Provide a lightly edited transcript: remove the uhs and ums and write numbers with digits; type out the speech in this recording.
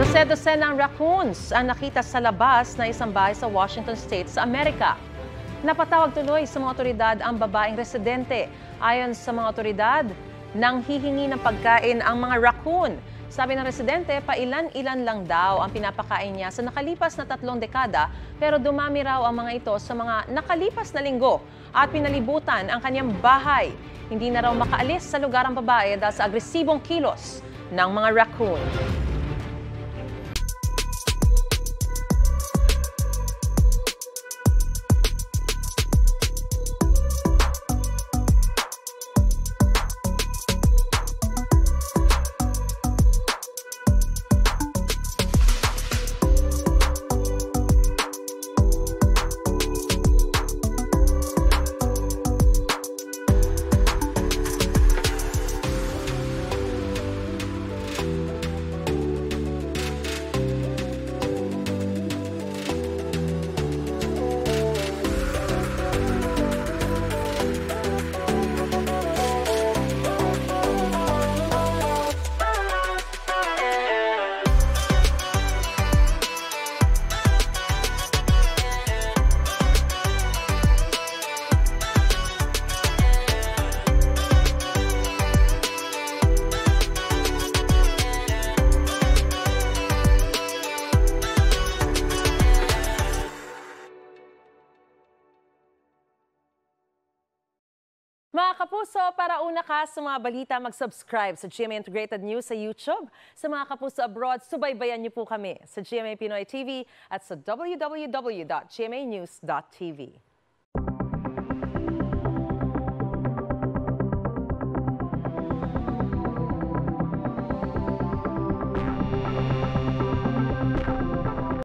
Dose-dosenang raccoons ang nakita sa labas na isang bahay sa Washington State sa Amerika. Napatawag tuloy sa mga otoridad ang babaeng residente. Ayon sa mga otoridad, nang hihingi ng pagkain ang mga raccoon. Sabi ng residente, pailan-ilan lang daw ang pinapakain niya sa nakalipas na 3 dekada, pero dumami raw ang mga ito sa mga nakalipas na linggo at pinalibutan ang kanyang bahay. Hindi na raw makaalis sa lugar ang babae dahil sa agresibong kilos ng mga raccoon. Mga kapuso, para una ka sa mga balita, mag-subscribe sa GMA Integrated News sa YouTube. Sa mga kapuso abroad, subaybayan niyo po kami sa GMA Pinoy TV at sa www.gmanews.tv.